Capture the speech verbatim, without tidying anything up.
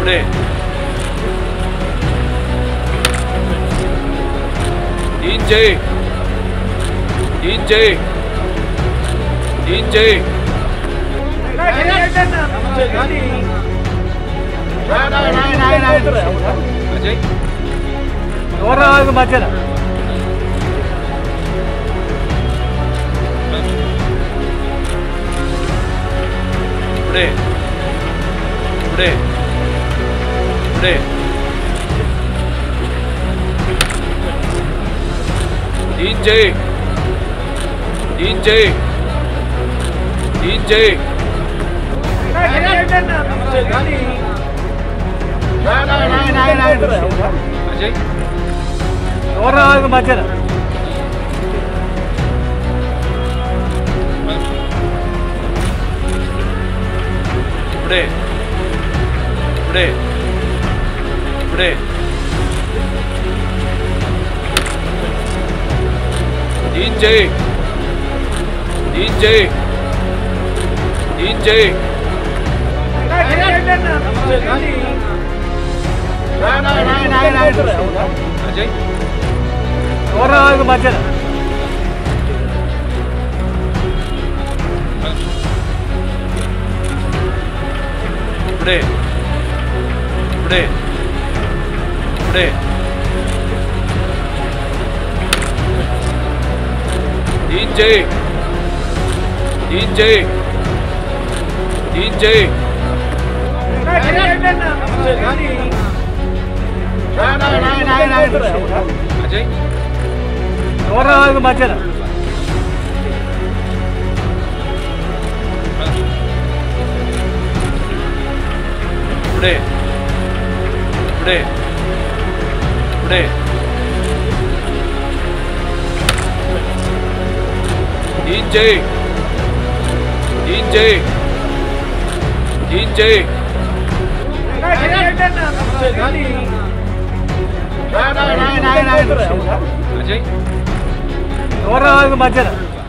ఇప్పుడే DJ DJ DJ Ajay ఎవరు మధ్యన ఇప్పుడే ఇప్పుడే ఇప్పుడే డీజే డీజే డీజే అజయ్ ఎవరు మధ్యన ఇప్పుడే ఇప్పుడే ఇప్పుడే డీజే డీజే డీజే అజయ్ ఎవరు మధ్యన ఇప్పుడే ఇప్పుడే ఇప్పుడే డీజే డీజే డీజే అజయ్ ఎవరు మధ్యన ఇప్పుడే ఇప్పుడే ఇప్పుడే డీజే డీజే డీజే అజయ్ ఎవరు మధ్యన